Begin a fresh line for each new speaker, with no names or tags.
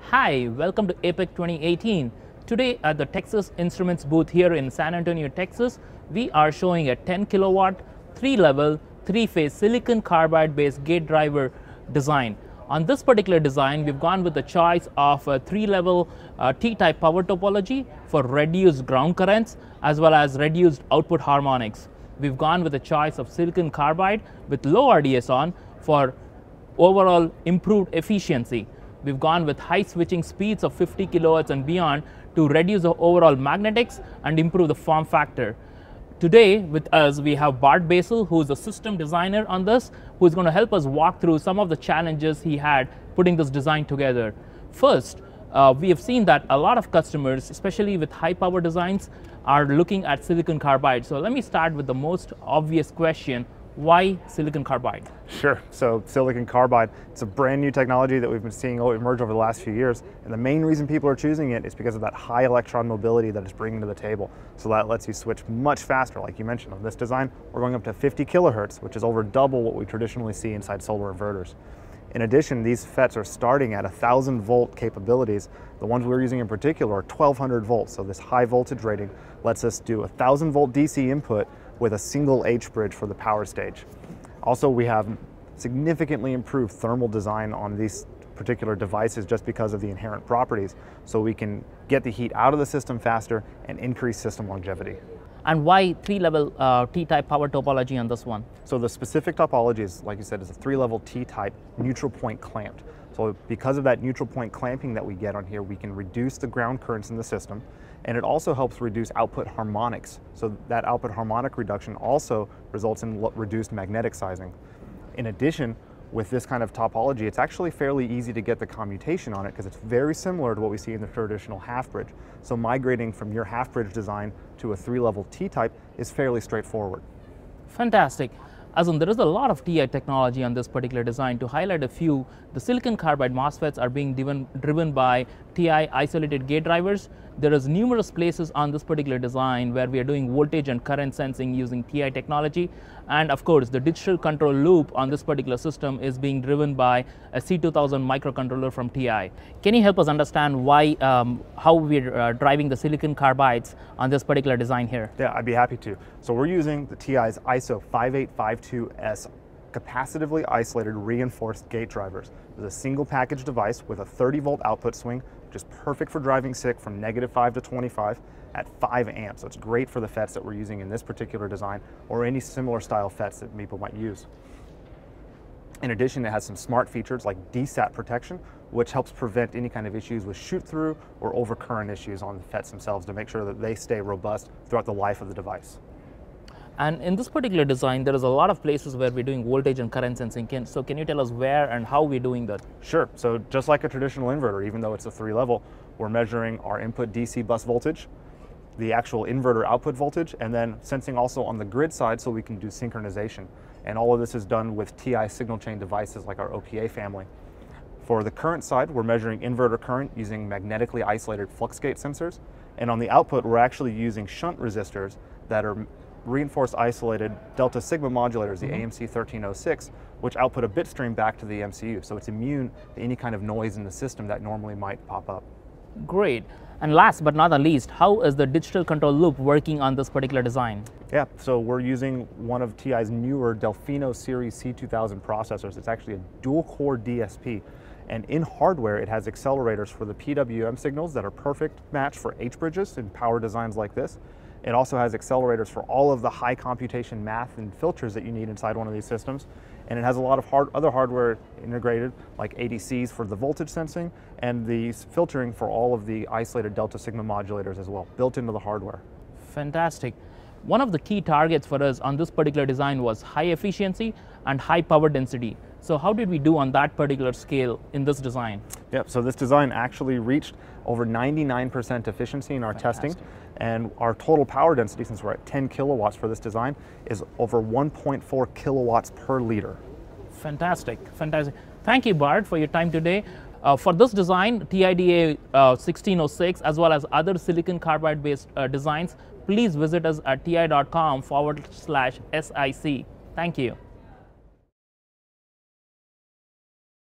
Hi, welcome to APEC 2018. Today at the Texas Instruments booth here in San Antonio, Texas, we are showing a 10 kilowatt, 3-level, 3-phase silicon carbide based gate driver design. On this particular design, we've gone with the choice of a 3-level T-type power topology for reduced ground currents as well as reduced output harmonics. We've gone with a choice of silicon carbide with low RDS on for overall improved efficiency. We've gone with high switching speeds of 50 kilohertz and beyond to reduce the overall magnetics and improve the form factor. Today with us we have Bart Basil, who is a system designer on this, who is going to help us walk through some of the challenges he had putting this design together. First, we have seen that a lot of customers, especially with high power designs, are looking at silicon carbide. So let me start with the most obvious question. Why silicon carbide?
Sure. So silicon carbide, it's a brand new technology that we've been seeing emerge over the last few years. And the main reason people are choosing it is because of that high electron mobility that it's bringing to the table. So that lets you switch much faster. Like you mentioned, on this design, we're going up to 50 kilohertz, which is over double what we traditionally see inside solar inverters. In addition, these FETs are starting at 1,000 volt capabilities. The ones we're using in particular are 1,200 volts. So this high voltage rating lets us do 1,000 volt DC input with a single H bridge for the power stage. Also, we have significantly improved thermal design on these particular devices just because of the inherent properties, so we can get the heat out of the system faster and increase system longevity.
And why 3-level T-type power topology on this one?
So the specific topology is, like you said, is a 3-level T-type neutral point clamped. So because of that neutral point clamping that we get on here, we can reduce the ground currents in the system, and it also helps reduce output harmonics. So that output harmonic reduction also results in reduced magnetic sizing. In addition, with this kind of topology, it's actually fairly easy to get the commutation on it because it's very similar to what we see in the traditional half bridge. So migrating from your half bridge design to a 3-level T-type is fairly straightforward.
Fantastic. As in, there is a lot of TI technology on this particular design. To highlight a few, the silicon carbide MOSFETs are being driven by TI isolated gate drivers. There is numerous places on this particular design where we are doing voltage and current sensing using TI technology. And of course, the digital control loop on this particular system is being driven by a C2000 microcontroller from TI. Can you help us understand why, how we're driving the silicon carbides on this particular design here?
Yeah, I'd be happy to. So we're using the TI's ISO 5852S capacitively isolated reinforced gate drivers. It's a single package device with a 30 volt output swing, which is perfect for driving SiC from -5 to 25 at 5 amps. So it's great for the FETs that we're using in this particular design or any similar style FETs that people might use. In addition, it has some smart features like DSAT protection, which helps prevent any kind of issues with shoot through or overcurrent issues on the FETs themselves to make sure that they stay robust throughout the life of the device.
And in this particular design, there is a lot of places where we're doing voltage and current sensing. So can you tell us where and how we're doing that?
Sure. So just like a traditional inverter, even though it's a 3-level, we're measuring our input DC bus voltage, the actual inverter output voltage, and then sensing also on the grid side so we can do synchronization. And all of this is done with TI signal chain devices like our OPA family. For the current side, we're measuring inverter current using magnetically isolated flux gate sensors. And on the output, we're actually using shunt resistors that are reinforced isolated delta sigma modulators, the AMC 1306, which output a bit stream back to the MCU. So it's immune to any kind of noise in the system that normally might pop up.
Great. And last but not the least, how is the digital control loop working on this particular design?
Yeah, so we're using one of TI's newer Delfino series C2000 processors. It's actually a dual core DSP. And in hardware, it has accelerators for the PWM signals that are perfect match for H bridges in power designs like this. It also has accelerators for all of the high computation math and filters that you need inside one of these systems. And it has a lot of other hardware integrated, like ADCs for the voltage sensing and the filtering for all of the isolated delta sigma modulators as well, built into the hardware.
Fantastic. One of the key targets for us on this particular design was high efficiency and high power density. So how did we do on that particular scale in this design?
Yep, so this design actually reached over 99% efficiency in our testing. And our total power density, since we're at 10 kilowatts for this design, is over 1.4 kilowatts per liter.
Fantastic, fantastic. Thank you, Bart, for your time today. For this design, TIDA 1606, as well as other silicon carbide based designs, please visit us at ti.com/SiC. Thank you.